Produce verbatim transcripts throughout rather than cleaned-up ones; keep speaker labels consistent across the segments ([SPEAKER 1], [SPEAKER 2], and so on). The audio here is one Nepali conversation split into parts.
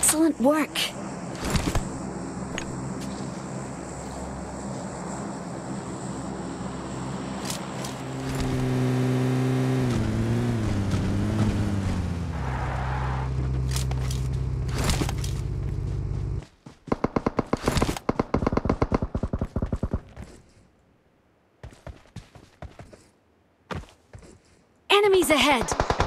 [SPEAKER 1] Excellent work. Enemies ahead.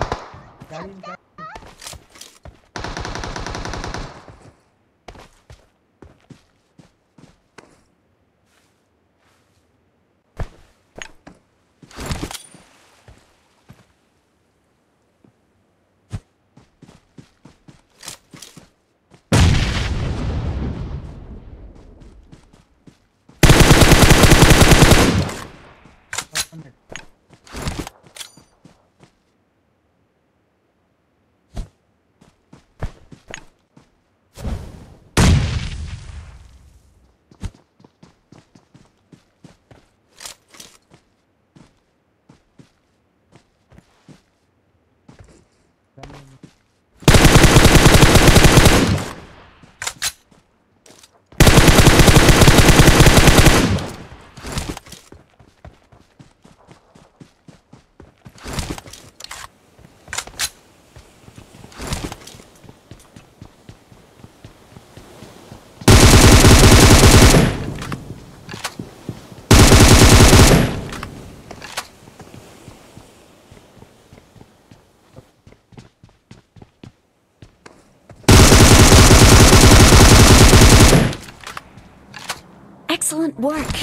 [SPEAKER 1] Excellent work.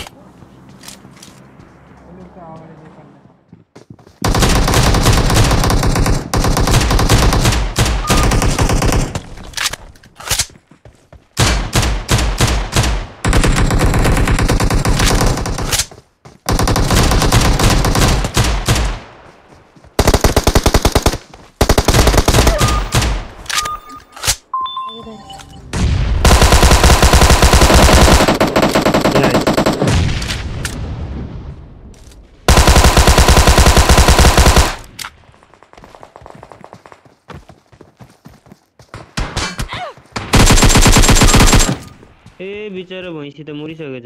[SPEAKER 2] ए बिचारा भैँसी त मरिसकेछ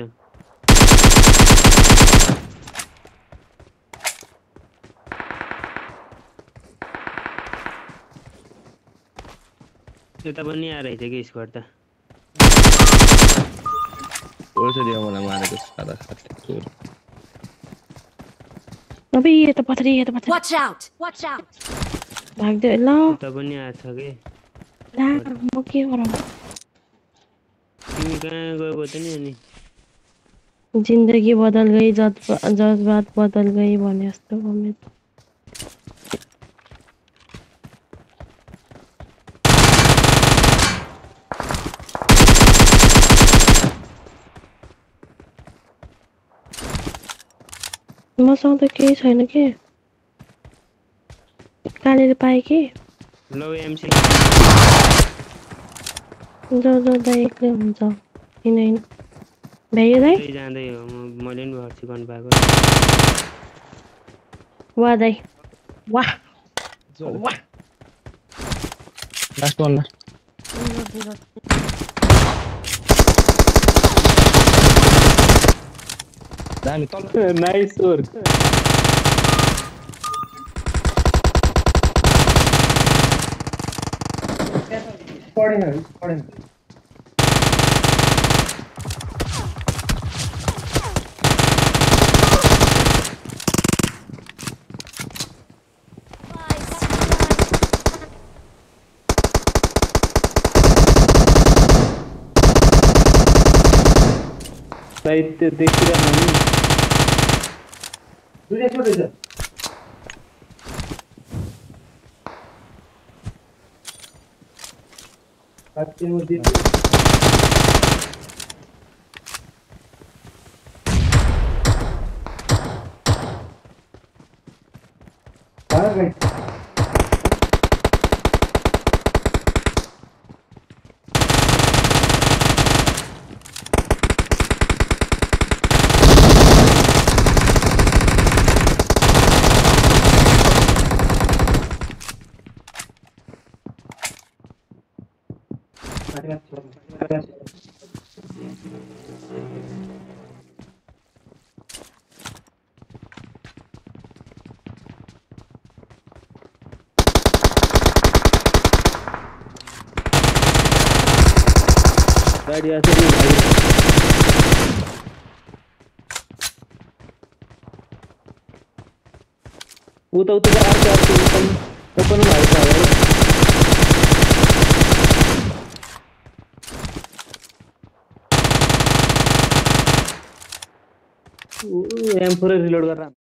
[SPEAKER 2] यता पनि आएर हिजो कि स्क्वाड त
[SPEAKER 3] ओर्छ दियो मलाई मारेको सादा साथी
[SPEAKER 4] अबे ये त पथरी ये त पथरी
[SPEAKER 1] Watch out. Watch out.
[SPEAKER 4] भाग्दै ल
[SPEAKER 2] यता पनि आछ के
[SPEAKER 4] ला म के गरौँ
[SPEAKER 2] तिमी कहाँ गएको त नि अनि
[SPEAKER 4] जिन्दगी बदल गई जज्बात बदल गई भने जस्तो हो मेरो मसँग त केही छैन के कालेर पाएँ कि
[SPEAKER 2] लौ एमसी
[SPEAKER 4] जाऊ जाऊ दाइ एक्लै हुन्छ किन होइन भ्यायो दाइ
[SPEAKER 2] जाँदै हो मैले पनि भर्छु गर्नु पाएको
[SPEAKER 4] वाह दाइ वाह वाह
[SPEAKER 3] लास्ट वान ला दामी तल
[SPEAKER 5] नाइस वर्क पढेन पढेन साहित्य देखिरहेको नि दुईटा छोडेछ साथी म दिन्छु Alright. गाडी असेल नी भाई उता उता अर्को अर्को ओपन ओपन भएको छ एम फोर रिलोड गरेर